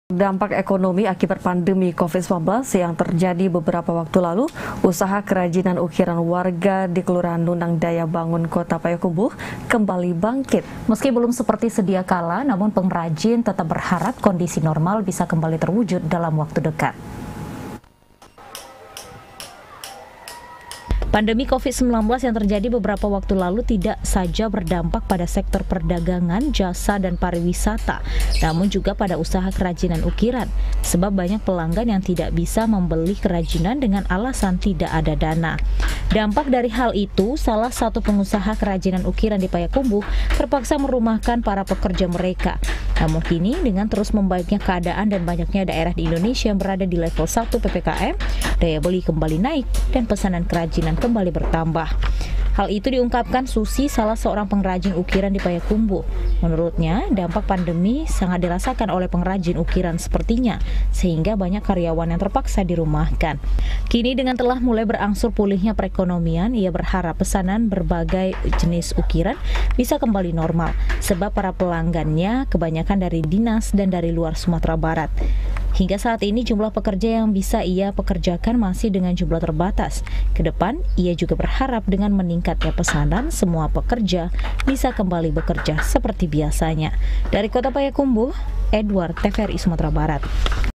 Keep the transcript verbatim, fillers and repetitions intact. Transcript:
Dampak ekonomi akibat pandemi covid sembilan belas yang terjadi beberapa waktu lalu, usaha kerajinan ukiran warga di Kelurahan Nunang Daya Bangun, Kota Payakumbuh kembali bangkit. Meski belum seperti sedia kala, namun pengrajin tetap berharap kondisi normal bisa kembali terwujud dalam waktu dekat. Pandemi covid sembilan belas yang terjadi beberapa waktu lalu tidak saja berdampak pada sektor perdagangan, jasa, dan pariwisata, namun juga pada usaha kerajinan ukiran, sebab banyak pelanggan yang tidak bisa membeli kerajinan dengan alasan tidak ada dana. Dampak dari hal itu, salah satu pengusaha kerajinan ukiran di Payakumbuh terpaksa merumahkan para pekerja mereka. Namun kini, dengan terus membaiknya keadaan dan banyaknya daerah di Indonesia yang berada di level satu P P K M, daya beli kembali naik dan pesanan kerajinan kembali bertambah. Hal itu diungkapkan Susi, salah seorang pengrajin ukiran di Payakumbuh. Menurutnya, dampak pandemi sangat dirasakan oleh pengrajin ukiran sepertinya, sehingga banyak karyawan yang terpaksa dirumahkan. Kini dengan telah mulai berangsur pulihnya perekonomian, ia berharap pesanan berbagai jenis ukiran bisa kembali normal, sebab para pelanggannya kebanyakan dari dinas dan dari luar Sumatera Barat. Hingga saat ini jumlah pekerja yang bisa ia pekerjakan masih dengan jumlah terbatas. Kedepan, ia juga berharap dengan meningkatnya pesanan, semua pekerja bisa kembali bekerja seperti biasanya. Dari Kota Payakumbuh, Edward, T V R I Sumatera Barat.